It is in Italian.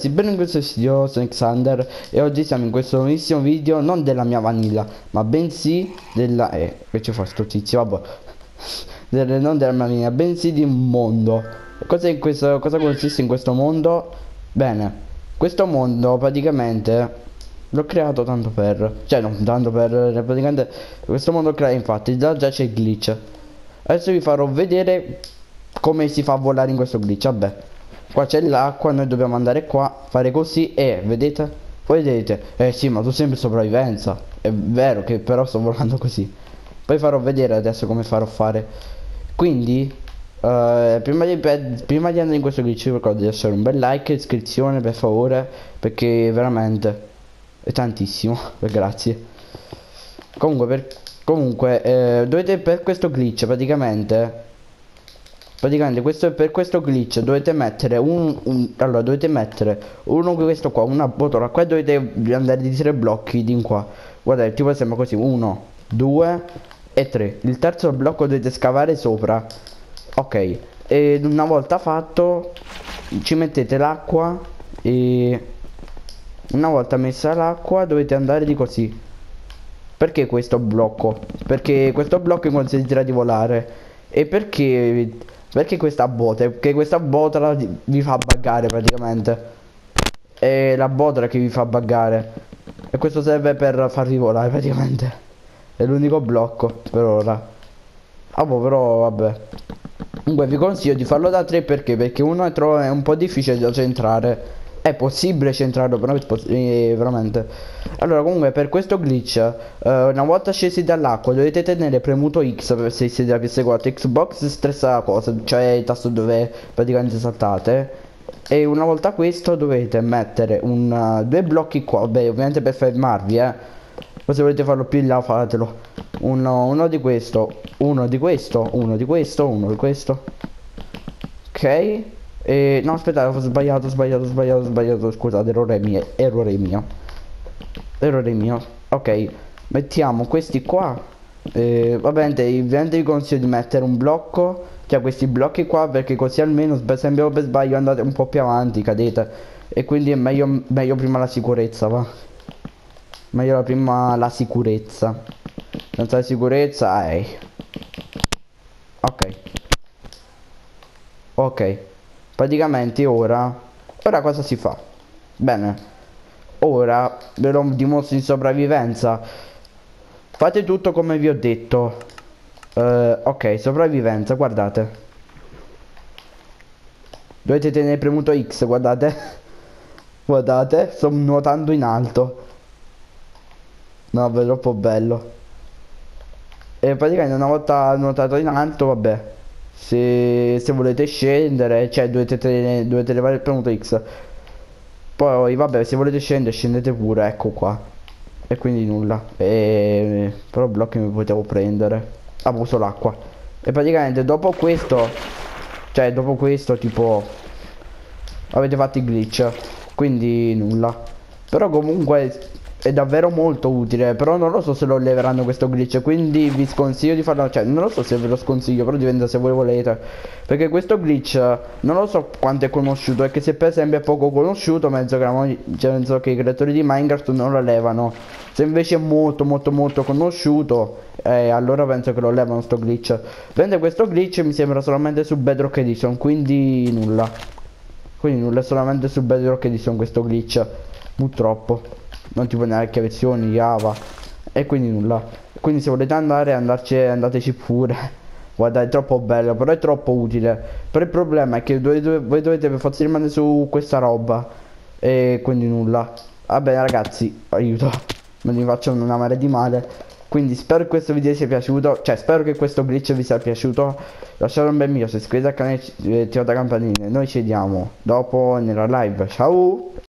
ragazzi, benvenuti in questo video, sono Xander e oggi siamo in questo nuovissimo video non della mia vanilla, ma bensì della... che ci fa sto tizio, vabbè. Non della mia vanilla, bensì di un mondo. Cosa consiste in questo mondo? Bene, questo mondo praticamente l'ho creato tanto per... Cioè, non tanto per... Praticamente questo mondo crea, infatti, già c'è il glitch. Adesso vi farò vedere come si fa a volare in questo glitch, vabbè. Qua c'è l'acqua, noi dobbiamo andare qua, fare così e vedete? Voi vedete, sì, ma tu sempre sopravvivenza. È vero che però sto volando così. Poi farò vedere adesso come farò fare. Quindi prima di andare in questo glitch vi ricordo di lasciare un bel like e iscrizione per favore, perché veramente è tantissimo. Grazie. Comunque dovete, per questo glitch praticamente per questo glitch dovete mettere allora dovete mettere questo qua, una botola qua, e dovete andare di 3 blocchi di in qua. Guardate, tipo sembra così: 1, 2 e 3. Il terzo blocco dovete scavare sopra. Ok, e una volta fatto ci mettete l'acqua, e una volta messa l'acqua dovete andare di così. Perché questo blocco? Perché questo blocco consentirà di volare. E perché questa botola? Perché questa botola vi fa buggare praticamente. È la botola che vi fa buggare. E questo serve per farvi volare praticamente. È l'unico blocco per ora. Ah boh, però vabbè. Comunque vi consiglio di farlo da 3 perché uno è un po' difficile da centrare. È possibile centrarlo, però veramente. Allora, comunque, per questo glitch, una volta scesi dall'acqua dovete tenere premuto X se siete da PS4. Xbox stessa cosa, cioè il tasto dove praticamente saltate. E una volta questo dovete mettere due blocchi qua, vabbè, ovviamente per fermarvi, poi se volete farlo più in là fatelo. Uno di questo, uno di questo, uno di questo, uno di questo. Ok. No, aspettate, ho sbagliato, scusate, errore mio. Ok, mettiamo questi qua. Ovviamente vi consiglio di mettere un blocco, cioè questi blocchi qua, perché così almeno se per sbaglio andate un po' più avanti, cadete. E quindi è meglio prima la sicurezza, va. Meglio prima la sicurezza. Senza la sicurezza, ok. Praticamente ora cosa si fa? Bene, ora ve lo dimostro in sopravvivenza. Fate tutto come vi ho detto. Ok, sopravvivenza, guardate. Dovete tenere premuto X, guardate. Guardate, sto nuotando in alto. No, è troppo bello. E praticamente una volta nuotato in alto, vabbè. Se volete scendere, cioè dovete levare il premuto X. Poi vabbè, se volete scendere, scendete pure, ecco qua. E quindi nulla. Però blocchi mi potevo prendere. Abuso l'acqua. E praticamente dopo questo, tipo avete fatto il glitch. Quindi nulla. Però comunque è davvero molto utile. Però non lo so se lo leveranno questo glitch, quindi vi sconsiglio di farlo. Cioè non lo so se ve lo sconsiglio, però dipende se voi volete. Perché questo glitch non lo so quanto è conosciuto. E che se per esempio è poco conosciuto, penso che i creatori di Minecraft non lo levano. Se invece è molto conosciuto, allora penso che lo levano sto glitch. Prende questo glitch mi sembra solamente su Bedrock Edition, quindi nulla. È solamente su Bedrock Edition questo glitch, purtroppo. Non tipo neanche versioni Java. E quindi nulla. Quindi se volete andateci pure. Guarda, è troppo bello, però è troppo utile. Però il problema è che voi dovete per forza rimanere su questa roba. E quindi nulla. Vabbè ragazzi, aiuto. Me ne faccio una marea di male. Quindi spero che questo video vi sia piaciuto. Cioè spero che questo glitch vi sia piaciuto. Lasciate un bel mi piace, iscrivetevi al canale e attivate la campanella. Noi ci vediamo dopo nella live. Ciao.